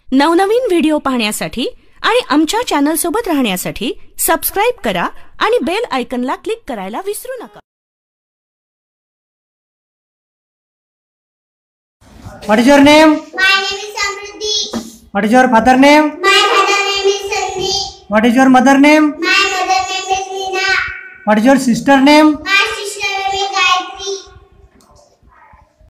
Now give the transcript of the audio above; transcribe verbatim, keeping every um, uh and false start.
नवनवीन व्हिडिओ पाहण्यासाठी आणि आमच्या चॅनल सोबत राहण्यासाठी सबस्क्राइब करा आणि बेल आयकॉनला क्लिक करायला विसरू नका. What is your name? My name is Samruddhi. What is your father name? My father name is Sandeep. What is your mother name? My mother name is Neena. What is your sister name? My